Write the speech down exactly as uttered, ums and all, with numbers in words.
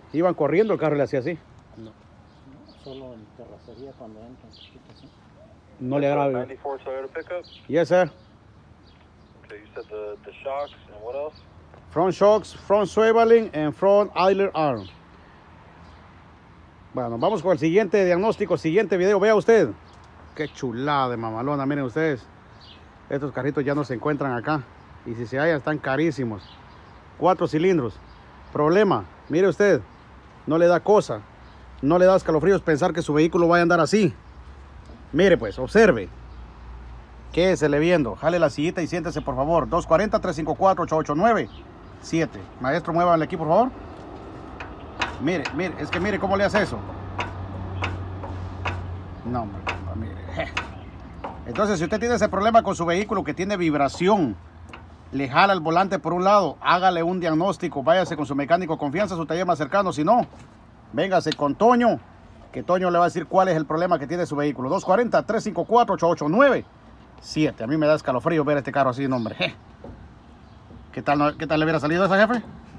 Iban corriendo, el carro le hacía así. No, no, solo en terracería cuando entran. ¿Sí? No le agrada. ninety-four Toyota pickup? Yes, sir. Okay, you said the, the shocks and what else? Front shocks, front swiveling, and front idler arm. Bueno, vamos con el siguiente diagnóstico, siguiente video. Vea usted. Qué chulada de mamalona, miren ustedes. Estos carritos ya no se encuentran acá. Y si se hallan, están carísimos. Cuatro cilindros. Problema, mire usted. No le da cosa. No le da escalofríos pensar que su vehículo vaya a andar así. Mire pues, observe. Quédesele viendo. Jale la sillita y siéntese por favor. dos cuatro cero, tres cinco cuatro, ocho ocho nueve siete. Maestro, muévanle aquí por favor. Mire, mire, es que mire cómo le hace eso. No, hombre, mire. Entonces, si usted tiene ese problema con su vehículo que tiene vibración, le jala el volante por un lado, hágale un diagnóstico, váyase con su mecánico de confianza, su taller más cercano. Si no, véngase con Toño, que Toño le va a decir cuál es el problema que tiene su vehículo. dos cuatro cero, tres cinco cuatro, ocho ocho nueve siete. A mí me da escalofrío ver este carro así, no, hombre. ¿Qué tal, ¿Qué tal le hubiera salido esa, jefe?